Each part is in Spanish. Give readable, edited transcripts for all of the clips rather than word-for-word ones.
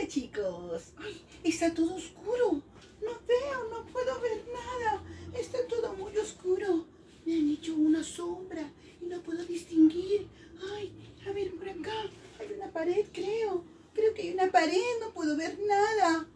Hola chicos. Ay, está todo oscuro. No veo, no puedo ver nada. Está todo muy oscuro. Me han hecho una sombra y no puedo distinguir. Ay, a ver por acá. Hay una pared, creo. Creo que hay una pared, no puedo ver nada.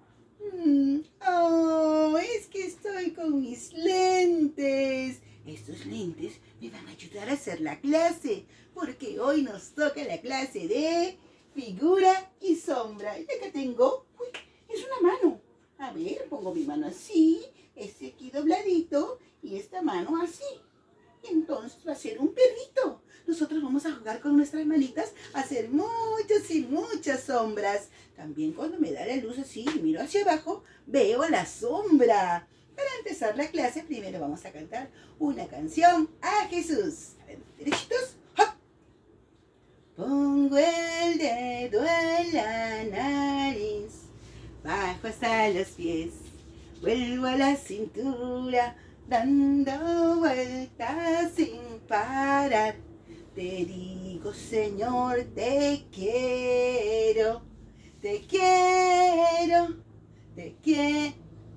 Oh, es que estoy con mis lentes. Estos lentes me van a ayudar a hacer la clase, porque hoy nos toca la clase de figura y sombra. Y acá tengo, uy, es una mano. A ver, pongo mi mano así, este aquí dobladito y esta mano así. Entonces va a ser un perrito. Nosotros vamos a jugar con nuestras manitas a hacer muchas y muchas sombras. También cuando me da la luz así y miro hacia abajo, veo la sombra. Para empezar la clase, primero vamos a cantar una canción a Jesús. A ver, derechitos. ¡Hop! Pongo el dedo en la nariz, bajo hasta los pies, vuelvo a la cintura, dando vueltas sin parar. Te digo, Señor, te quiero, te quiero, te quiero,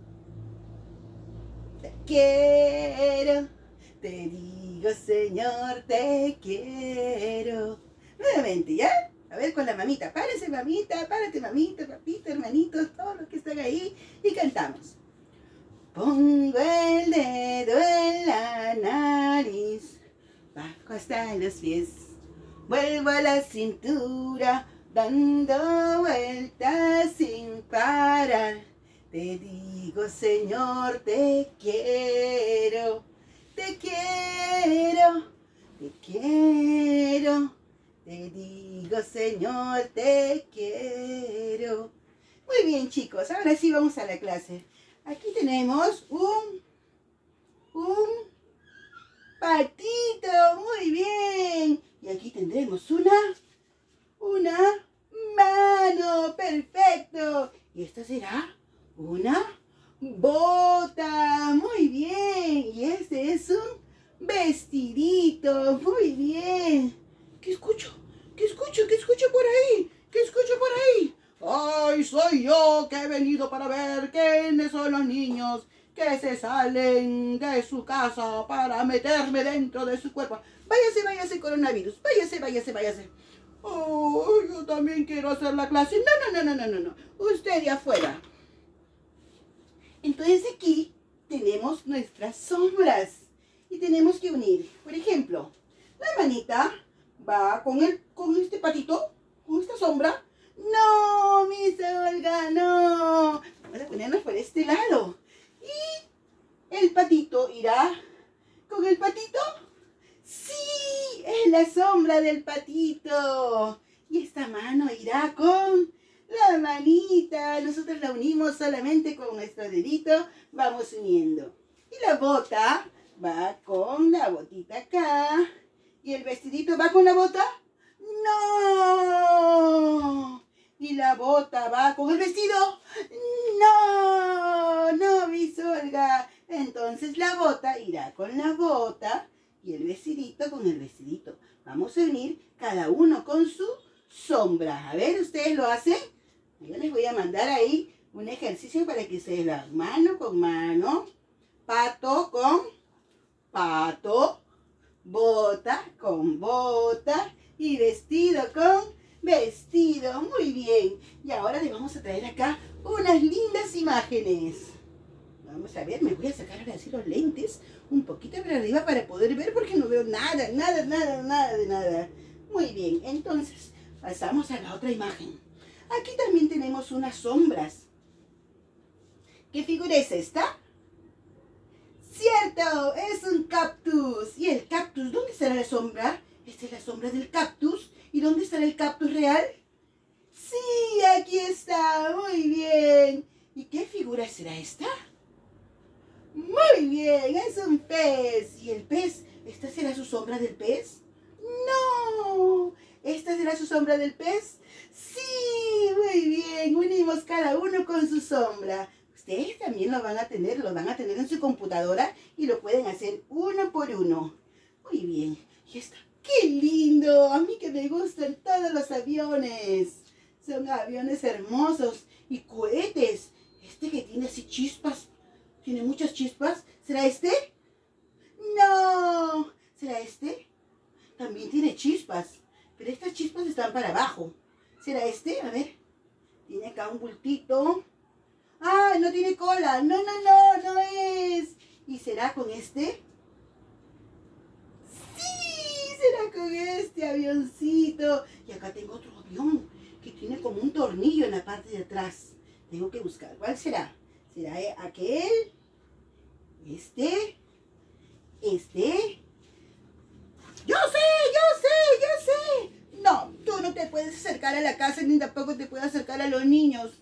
te quiero. Te digo, Señor, te quiero. Nuevamente, ¿ya? A ver, con la mamita. Párese, mamita, párate, mamita, papito, hermanitos, todos los que están ahí. Y cantamos. Pongo el dedo en la nariz, bajo hasta los pies, vuelvo a la cintura, dando vueltas sin parar. Te digo, Señor, te quiero, te quiero, te quiero. Te digo, Señor, te quiero. Muy bien, chicos, ahora sí vamos a la clase. Aquí tenemos un patito, muy bien. Y aquí tendremos una mano, perfecto. Y esta será una bota, muy bien. Y este es un vestidito, muy bien. ¿Qué escucho? ¿Qué escucho? ¿Qué escucho por ahí? ¿Qué escucho por ahí? ¡Ay, soy yo que he venido para ver quiénes son los niños que se salen de su casa para meterme dentro de su cuerpo! Váyase, váyase, coronavirus. Váyase, váyase, váyase. Oh, yo también quiero hacer la clase. No. Usted de afuera. Entonces aquí tenemos nuestras sombras. Y tenemos que unir. Por ejemplo, la manita va con este patito, con esta sombra. No, Miss Olga, no. Vamos a ponernos por este lado. Y el patito irá con el patito. Sí, es la sombra del patito. Y esta mano irá con la manita. Nosotros la unimos solamente con nuestro dedito. Vamos uniendo. Y la bota va con la botita acá. ¿Y el vestidito va con la bota? ¡No! ¿Y la bota va con el vestido? No, Miss Olga. Entonces la bota irá con la bota y el vestidito con el vestidito. Vamos a unir cada uno con su sombra. A ver, ¿ustedes lo hacen? Yo les voy a mandar ahí un ejercicio para que ustedes lo hagan mano con mano, pato con pato, bota con bota y vestido con vestido. Muy bien. Y ahora les vamos a traer acá unas lindas imágenes. Vamos a ver, me voy a sacar ahora así los lentes un poquito para arriba para poder ver porque no veo nada de nada. Muy bien, entonces pasamos a la otra imagen. Aquí también tenemos unas sombras. ¿Qué figura es esta? ¡Cierto! Es un cactus. ¿Y el cactus? ¿Dónde estará la sombra? Esta es la sombra del cactus. ¿Y dónde estará el cactus real? ¡Sí! Aquí está. Muy bien. ¿Y qué figura será esta? Muy bien. Es un pez. ¿Y el pez? ¿Esta será su sombra del pez? ¡No! ¿Esta será su sombra del pez? ¡Sí! Muy bien. Unimos cada uno con su sombra. Ustedes también lo van a tener en su computadora y lo pueden hacer uno por uno. Muy bien. Y esta, ¡qué lindo! A mí que me gustan todos los aviones. Son aviones hermosos y cohetes. Este que tiene así chispas. Tiene muchas chispas. ¿Será este? ¡No! ¿Será este? También tiene chispas. Pero estas chispas están para abajo. ¿Será este? A ver. Tiene acá un bultito. ¡Ah! No tiene cola. No, no, no. No es. ¿Y será con este? ¡Sí! Será con este avioncito. Y acá tengo otro avión que tiene como un tornillo en la parte de atrás. Tengo que buscar. ¿Cuál será? ¿Será aquel? ¿Este? ¿Este? ¡Yo sé! ¡Yo sé! ¡Yo sé! No, tú no te puedes acercar a la casa ni tampoco te puedes acercar a los niños.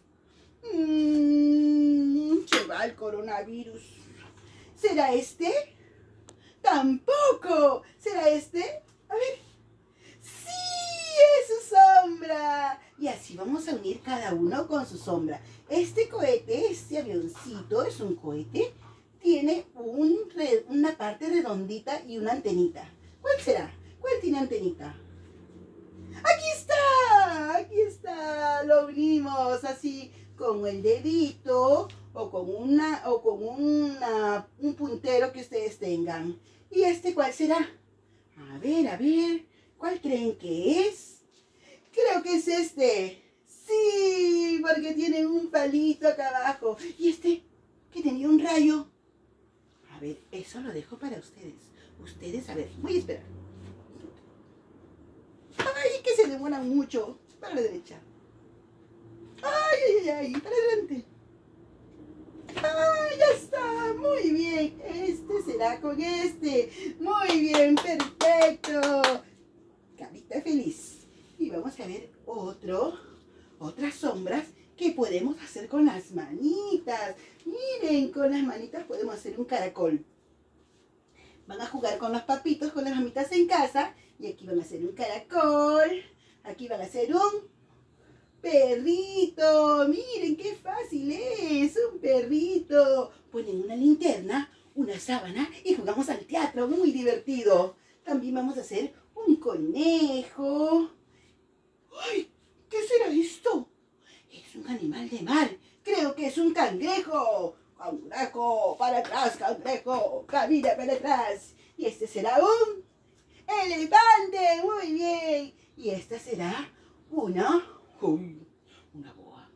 Se va el coronavirus. ¿Será este? ¡Tampoco! ¿Será este? A ver. ¡Sí! ¡Es su sombra! Y así vamos a unir cada uno con su sombra. Este cohete, este avioncito, es un cohete. Tiene una parte redondita y una antenita. ¿Cuál será? ¿Cuál tiene antenita? ¡Aquí está! ¡Aquí está! Lo unimos así con el dedito o con un puntero que ustedes tengan. ¿Y este cuál será? A ver. ¿Cuál creen que es? Creo que es este. ¡Sí! Porque tiene un palito acá abajo. ¿Y este? Que tenía un rayo. A ver, eso lo dejo para ustedes. Ustedes, a ver, voy a esperar. ¡Ay, que se demoran mucho! Para la derecha. ¡Ay! Para adelante. ¡Ay, ya está! Muy bien. Este será con este. Muy bien, perfecto. Carita feliz. Y vamos a ver otras sombras que podemos hacer con las manitas. Miren, con las manitas podemos hacer un caracol. Van a jugar con los papitos, con las mamitas en casa. Y aquí van a hacer un caracol. Aquí van a hacer un perrito. Miren qué fácil es. Un perrito. Ponen una linterna, una sábana y jugamos al teatro. Muy divertido. También vamos a hacer un conejo. ¡Ay! ¿Qué será esto? Es un animal de mar. Creo que es un cangrejo. Cangrejo, para atrás, cangrejo. Camina para atrás. Y este será un elefante. Muy bien. Y esta será una boa.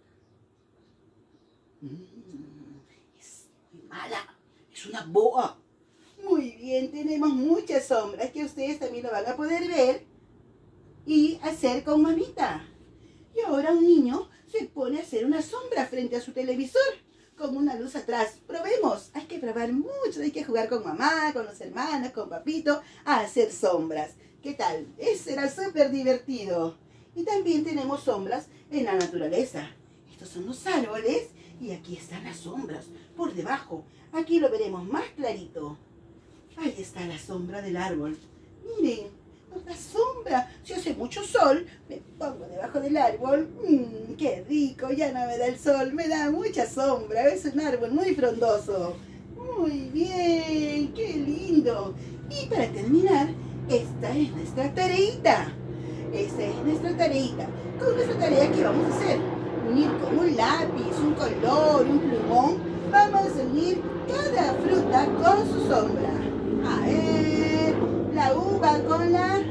Es muy mala. Es una boa. Muy bien, tenemos muchas sombras que ustedes también lo van a poder ver y hacer con mamita. Y ahora un niño se pone a hacer una sombra frente a su televisor con una luz atrás. Probemos, hay que probar mucho, hay que jugar con mamá, con los hermanos, con papito, a hacer sombras. ¿Qué tal? Eso era súper divertido. Y también tenemos sombras en la naturaleza. Estos son los árboles y aquí están las sombras por debajo. Aquí lo veremos más clarito. Ahí está la sombra del árbol. Miren, otra sombra. Si hace mucho sol, me pongo debajo del árbol. ¡Qué rico! Ya no me da el sol, me da mucha sombra. Es un árbol muy frondoso. Muy bien, qué lindo. Y para terminar, esta es nuestra tareita. Esta es nuestra tareita. Con nuestra tarea, ¿qué vamos a hacer? Unir con un lápiz, un color, un plumón. Vamos a unir cada fruta con su sombra. A ver, la uva con la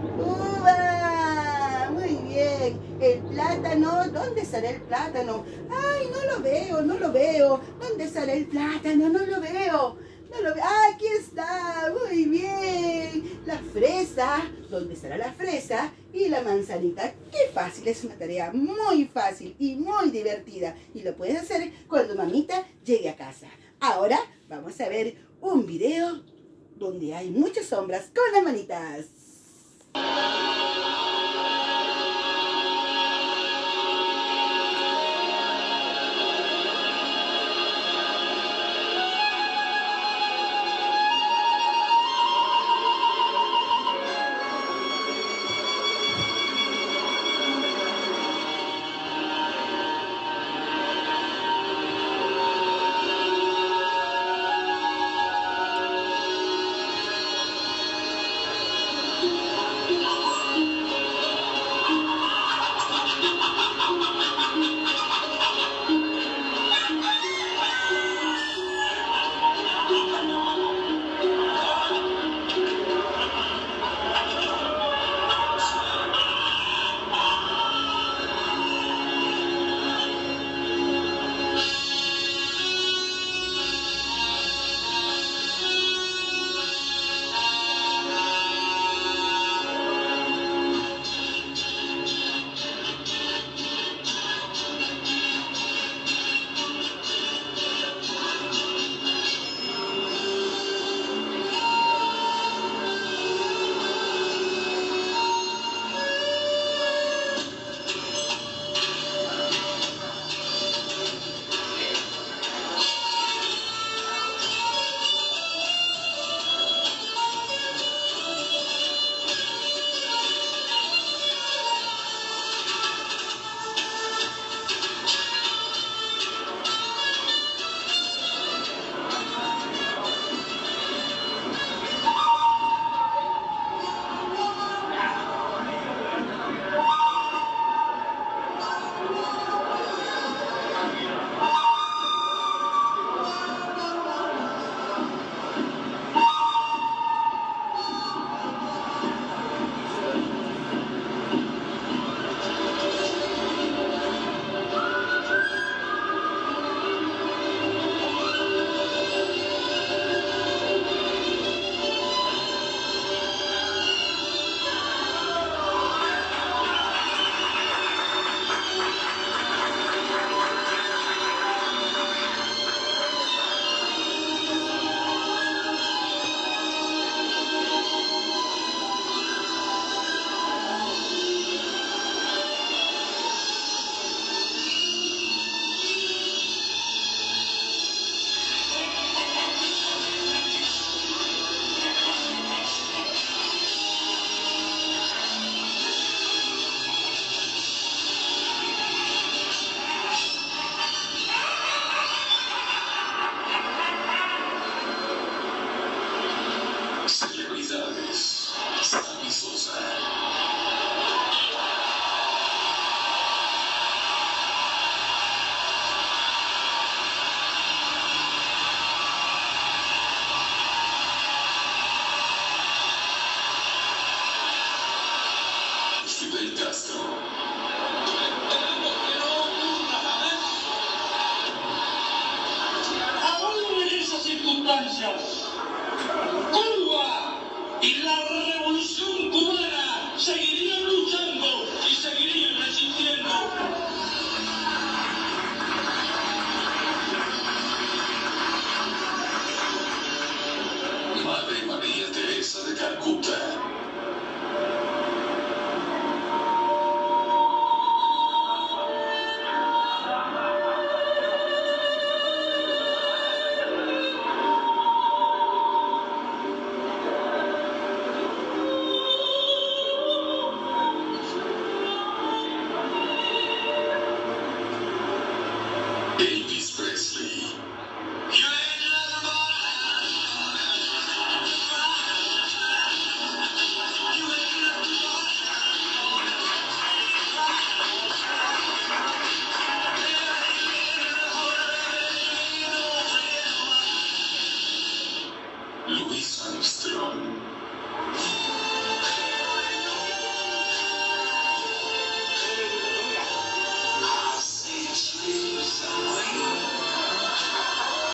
uva. Muy bien. El plátano, ¿dónde estará el plátano? Ay, no lo veo. ¿Dónde estará el plátano? No lo veo. ¡Ah, aquí está! Muy bien. La fresa, ¿dónde estará la fresa? Y la manzanita. ¡Qué fácil! Es una tarea muy fácil y muy divertida. Y lo puedes hacer cuando mamita llegue a casa. Ahora vamos a ver un video donde hay muchas sombras con las manitas.